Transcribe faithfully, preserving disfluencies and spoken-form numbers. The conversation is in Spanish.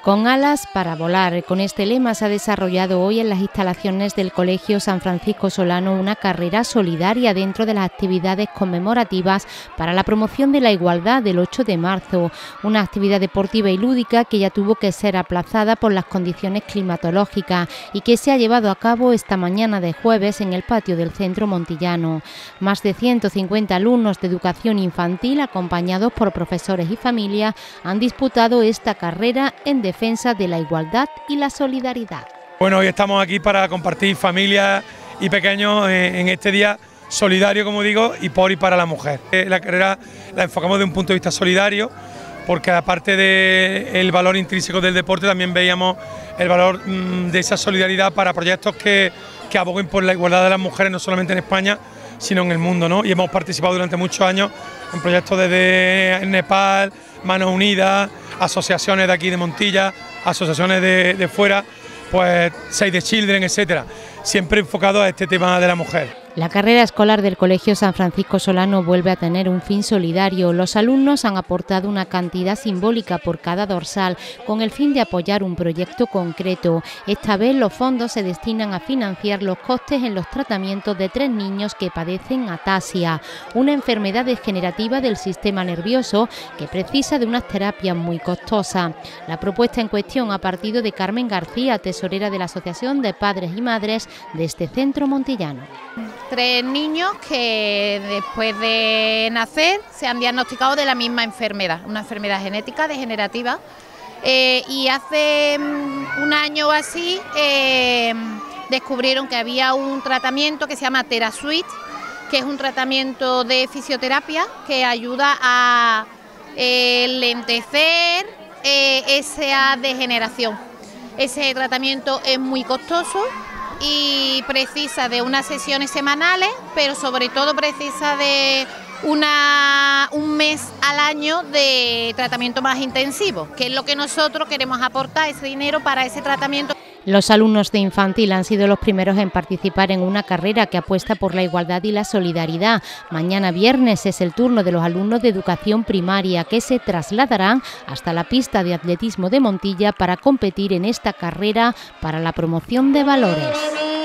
Con alas para volar. Con este lema se ha desarrollado hoy en las instalaciones del Colegio San Francisco Solano una carrera solidaria dentro de las actividades conmemorativas para la promoción de la igualdad del ocho de marzo, una actividad deportiva y lúdica que ya tuvo que ser aplazada por las condiciones climatológicas y que se ha llevado a cabo esta mañana de jueves en el patio del Centro Montillano. Más de ciento cincuenta alumnos de educación infantil, acompañados por profesores y familias, han disputado esta carrera en defensa defensa de la igualdad y la solidaridad. Bueno, hoy estamos aquí para compartir familias y pequeños en este día solidario, como digo, y por y para la mujer. La carrera la enfocamos de un punto de vista solidario, porque aparte del valor intrínseco del deporte, también veíamos el valor de esa solidaridad para proyectos que, que aboguen por la igualdad de las mujeres, no solamente en España, sino en el mundo, ¿no? Y hemos participado durante muchos años en proyectos desde Nepal, Manos Unidas, asociaciones de aquí de Montilla, asociaciones de, de fuera, pues Save the Children, etcétera, siempre enfocado a este tema de la mujer. La carrera escolar del Colegio San Francisco Solano vuelve a tener un fin solidario. Los alumnos han aportado una cantidad simbólica por cada dorsal con el fin de apoyar un proyecto concreto. Esta vez los fondos se destinan a financiar los costes en los tratamientos de tres niños que padecen ataxia, una enfermedad degenerativa del sistema nervioso que precisa de unas terapias muy costosas. La propuesta en cuestión ha partido de Carmen García, tesorera de la Asociación de Padres y Madres de este centro montillano. Tres niños que después de nacer se han diagnosticado de la misma enfermedad, una enfermedad genética degenerativa, eh, y hace un año o así eh, descubrieron que había un tratamiento que se llama TheraSuite, que es un tratamiento de fisioterapia que ayuda a eh, lentecer eh, esa degeneración. Ese tratamiento es muy costoso y precisa de unas sesiones semanales, pero sobre todo precisa de una, un mes al año de tratamiento más intensivo, que es lo que nosotros queremos aportar, ese dinero para ese tratamiento. Los alumnos de infantil han sido los primeros en participar en una carrera que apuesta por la igualdad y la solidaridad. Mañana viernes es el turno de los alumnos de educación primaria, que se trasladarán hasta la pista de atletismo de Montilla para competir en esta carrera para la promoción de valores.